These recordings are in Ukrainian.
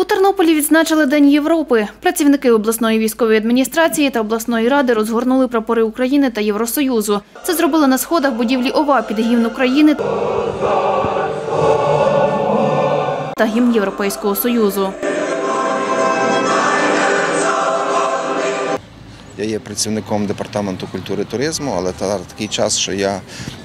У Тернополі відзначили День Європи. Працівники обласної військової адміністрації та обласної ради розгорнули прапори України та Євросоюзу. Це зробили на сходах будівлі ОВА під гімн України та гімн Європейського Союзу. Я є працівником департаменту культури і туризму, але такий час, що я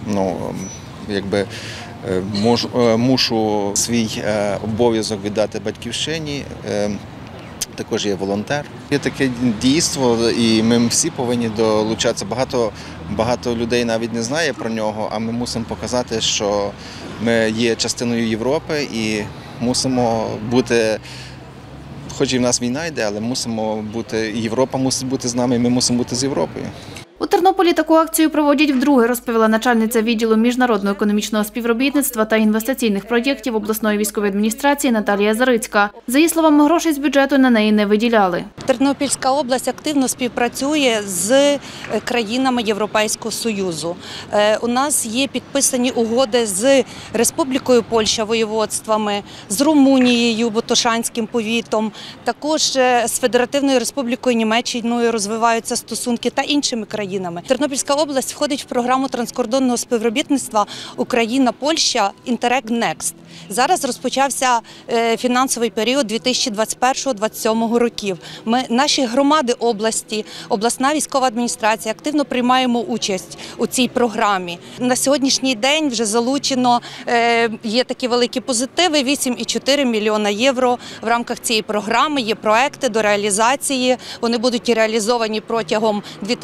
мушу свій обов'язок віддати батьківщині. Також є волонтер. Є таке дійство, і ми всі повинні долучатися. Багато людей навіть не знає про нього, а ми мусимо показати, що ми є частиною Європи і мусимо бути, хоч і в нас війна йде, але мусимо бути, Європа мусить бути з нами, і ми мусимо бути з Європою. У Тернополі таку акцію проводять вдруге, розповіла начальниця відділу міжнародного економічного співробітництва та інвестиційних проєктів обласної військової адміністрації Наталія Зарицька. За її словами, грошей з бюджету на неї не виділяли. Тернопільська область активно співпрацює з країнами Європейського Союзу. У нас є підписані угоди з Республікою Польща воєводствами, з Румунією, Ботошанським повітом, також з Федеративною Республікою Німеччиною розвиваються стосунки та іншими країнами. Тернопільська область входить в програму транскордонного співробітництва Україна-Польща «Інтерек Некст». Зараз розпочався фінансовий період 2021-2027 років. Наші громади області, обласна військова адміністрація активно приймаємо участь у цій програмі. На сьогоднішній день вже залучено, є такі великі позитиви, 8,4 мільйона євро в рамках цієї програми. Є проекти до реалізації, вони будуть реалізовані протягом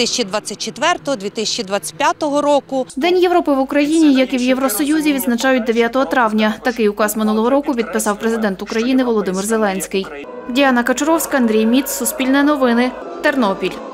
2024-2025 року. День Європи в Україні, як і в Євросоюзі, відзначають 9 травня. Такий указ минулого року підписав президент України Володимир Зеленський. Діана Качуровська, Андрій Міц, Суспільне новини, Тернопіль.